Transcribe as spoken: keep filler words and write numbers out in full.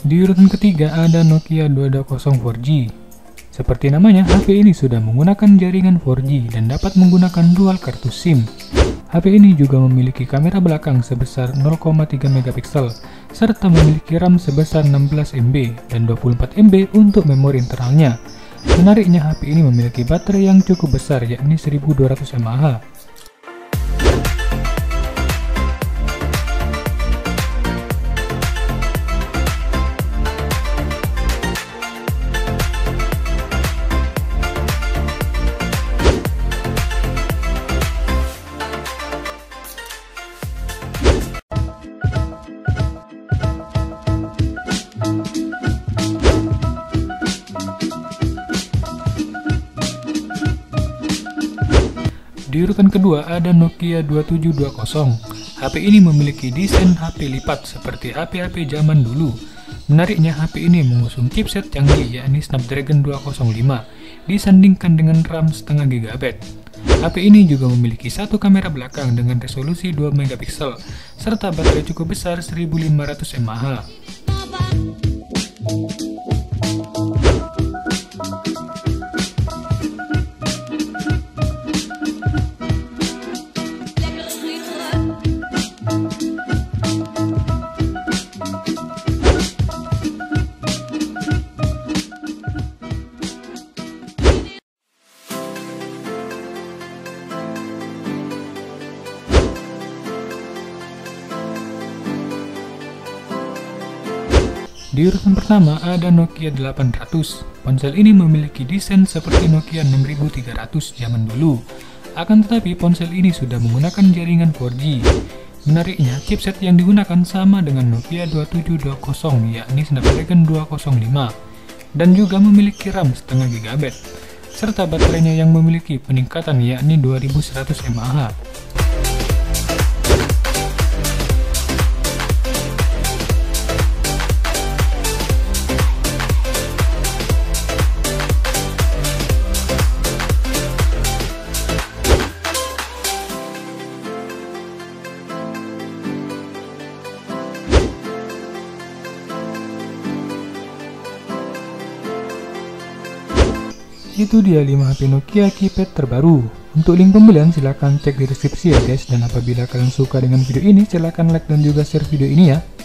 Di urutan ketiga ada Nokia dua dua nol empat G. Seperti namanya, H P ini sudah menggunakan jaringan empat G dan dapat menggunakan dual kartu SIM. H P ini juga memiliki kamera belakang sebesar nol koma tiga megapiksel, serta memiliki RAM sebesar enam belas M B dan dua puluh empat M B untuk memori internalnya. Menariknya, H P ini memiliki baterai yang cukup besar, yakni seribu dua ratus mAh. Di urutan kedua ada Nokia dua tujuh dua nol. H P ini memiliki desain H P lipat seperti H P H P zaman dulu. Menariknya, H P ini mengusung chipset canggih yakni Snapdragon dua nol lima disandingkan dengan RAM setengah gigabyte. H P ini juga memiliki satu kamera belakang dengan resolusi dua megapiksel serta baterai cukup besar seribu lima ratus mAh. Di urutan pertama ada Nokia delapan ratus. Ponsel ini memiliki desain seperti Nokia enam ribu tiga ratus zaman dulu. Akan tetapi ponsel ini sudah menggunakan jaringan empat G. Menariknya, chipset yang digunakan sama dengan Nokia dua tujuh dua nol yakni Snapdragon dua nol lima dan juga memiliki RAM setengah gigabyte serta baterainya yang memiliki peningkatan yakni dua ribu seratus mAh. Itu dia lima H P Nokia keypad terbaru. Untuk link pembelian silahkan cek di deskripsi ya guys. Dan apabila kalian suka dengan video ini, silahkan like dan juga share video ini ya.